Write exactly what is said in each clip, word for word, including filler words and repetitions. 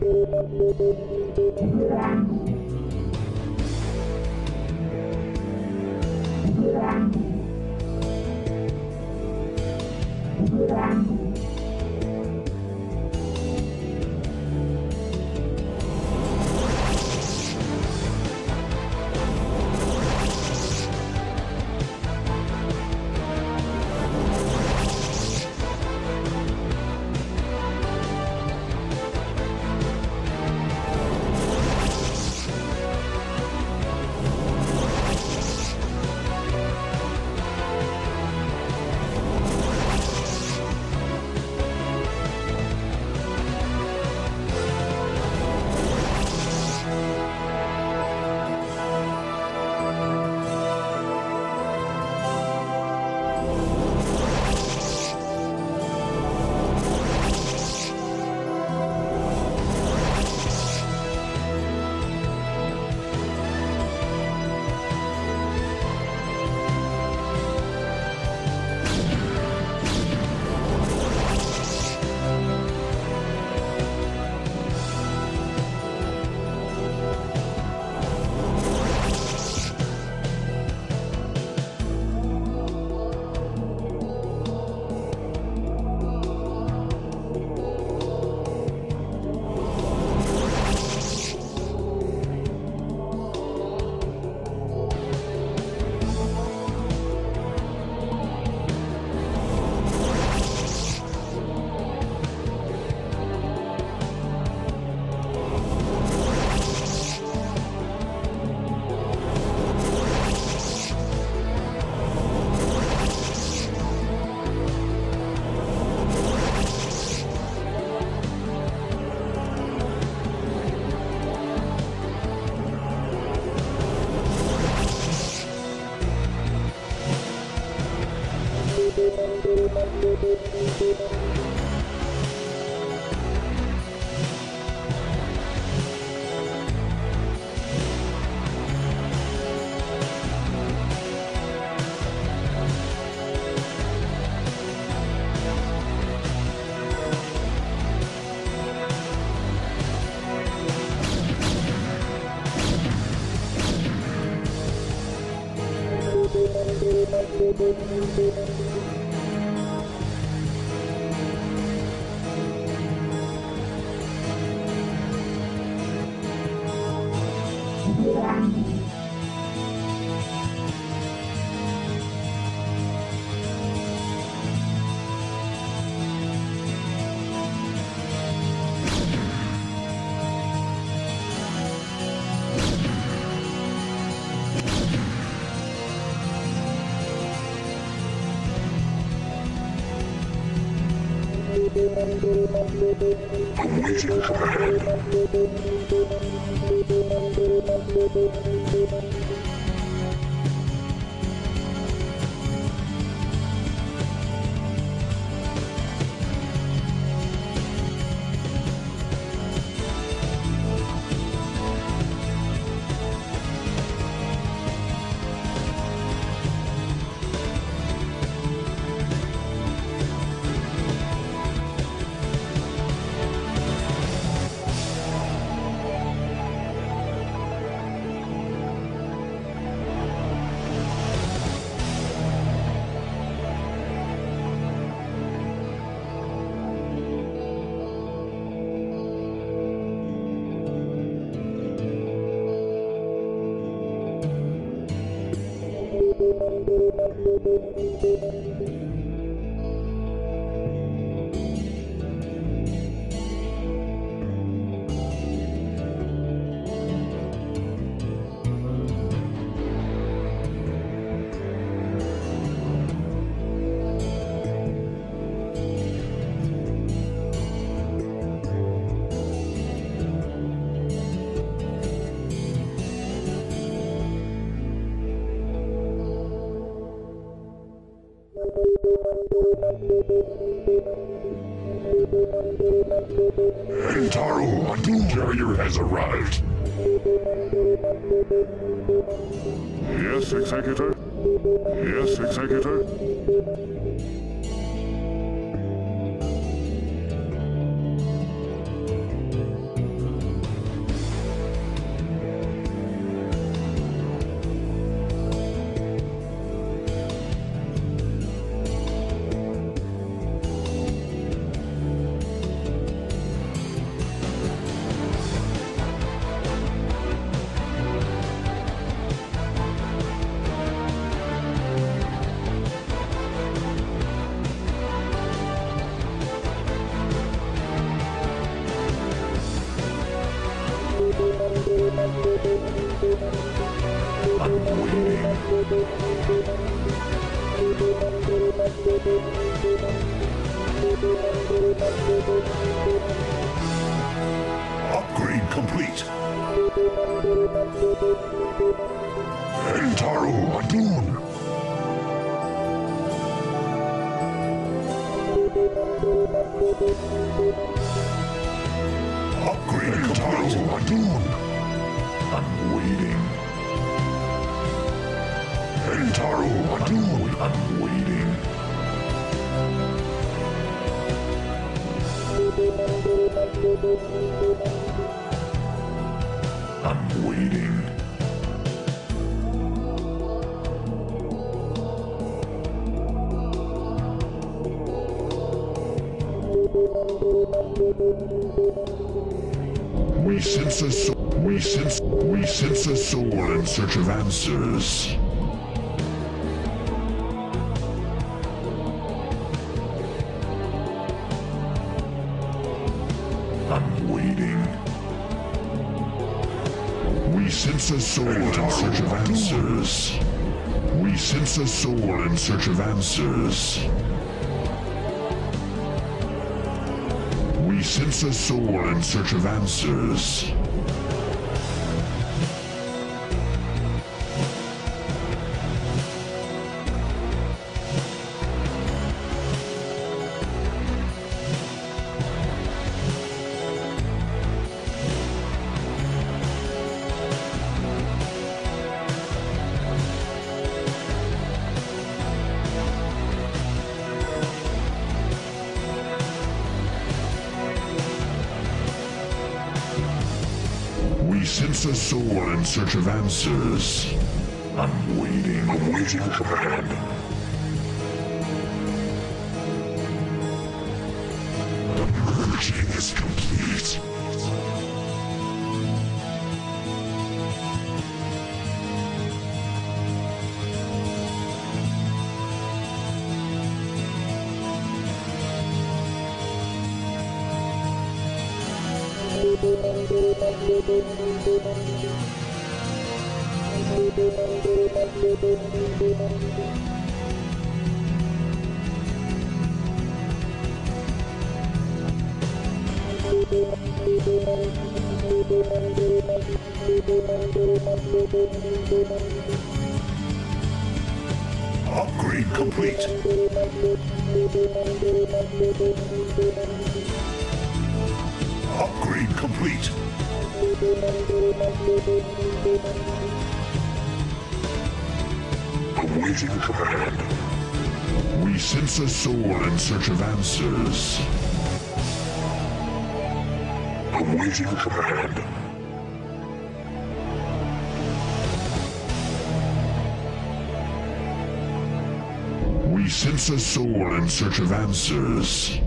Awaiting command. Entaru, a doom carrier has arrived. Yes, Executor. Yes, Executor. I'm waiting. Upgrade complete. Entaro Adun. Upgrade Entaro Adun. I'm waiting. Entaro Adun. I'm waiting. I'm waiting. We sense a soul. We sense. We sense a soul in search of answers. I'm waiting. We sense a soul in search of answers. We sense a soul in search of answers. We sense a soul in search of answers. We sense a soul in search of answers. I'm waiting. Awaiting command. The merging is complete. Upgrade complete. Upgrade complete. Awaiting command. We sense a soul in search of answers. Awaiting command. We sense a soul in search of answers.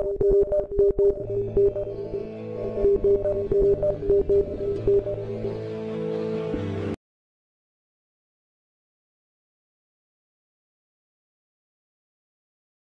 Thank you.